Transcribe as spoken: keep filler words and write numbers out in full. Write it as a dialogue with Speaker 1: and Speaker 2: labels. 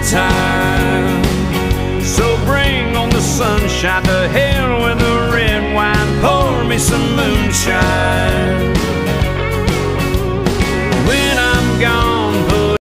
Speaker 1: time. So bring on the sunshine, to hell with the red wine, pour me some moonshine.